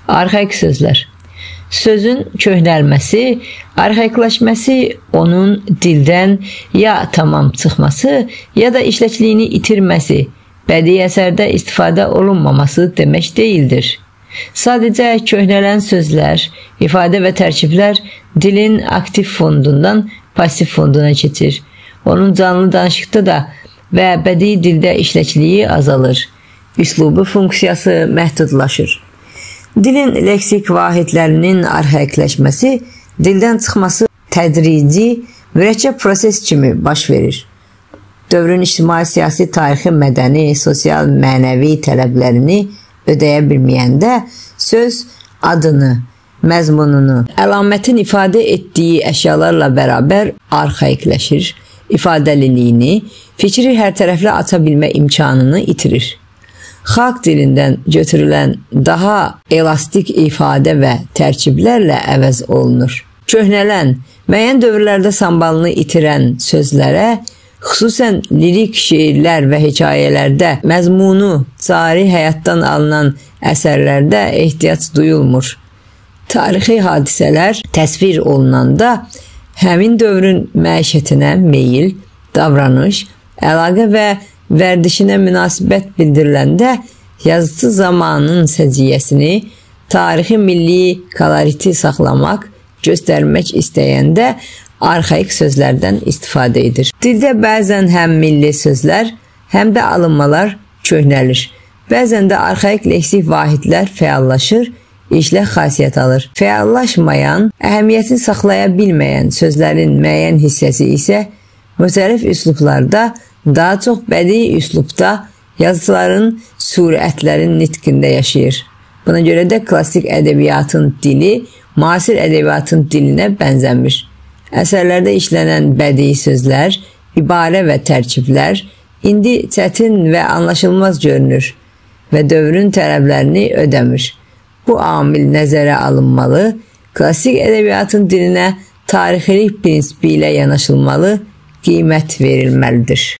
Arxaik sözlər. Sözün köhnəlməsi, arxaikləşməsi onun dildən ya tamam çıxması, ya da işləkçiliyini itirməsi, bədii əsərdə istifadə olunmaması demək deyildir. Sadəcə köhnələn sözlər, ifadə və tərkiblər dilin aktiv fondundan pasif fonduna keçir. Onun canlı danışıqda da və bədii dildə işləkçiliyi azalır. Üslubu funksiyası məhdudlaşır. Dilin leksik vahidlərinin arxaikləşməsi, dildən çıxması tədrici, mürəkkəb proses kimi baş verir. Dövrün ictimai, siyasi, tarixi, mədəni, sosial, mənəvi tələblərini ödəyə bilməyəndə söz adını, məzmununu, əlamətin ifadə etdiyi əşyalarla bərabər arxaikləşir, ifadəliliyini, fikri hər tərəfli aça bilmə imkanını itirir. Xalq dilindən götürülən daha elastik ifadə və tərkiblərlə əvəz olunur. Köhnələn, müəyyən dövrlərdə sambalını itirən sözlərə, xüsusən lirik şeirlər və hekayələrdə məzmunu cari həyatdan alınan əsərlərdə ehtiyac duyulmur. Tarixi hadisələr təsvir olunanda həmin dövrün məişətinə meyil, davranış, əlaqə və vərdişinə münasibət bildiriləndə yazıcı zamanın səciyyəsini, tarixi milli koloriti saxlamaq, göstərmək istəyəndə arxaik sözlərdən istifadə edir. Dildə bəzən həm milli sözlər, həm də alınmalar köhnəlir. Bəzən də arxaik leksik vahidlər fəallaşır, işlə xasiyyət alır. Fəallaşmayan, əhəmiyyətini saxlaya bilməyən sözlərin müəyyən hissəsi isə müxtəlif üslublarda, daha çox bədii üslubda yazıçıların surətlərin nitqində yaşayır. Buna görə də klassik ədəbiyyatın dili müasir ədəbiyyatın dilinə bənzəmir. Əsərlərdə işlənən bədii sözlər, ibarə və tərkiblər indi çətin və anlaşılmaz görünür və dövrün tələblərini ödəmir. Bu amil nəzərə alınmalı, klassik ədəbiyyatın dilinə tarixilik prinsipi ilə yanaşılmalı, qiymət verilməlidir.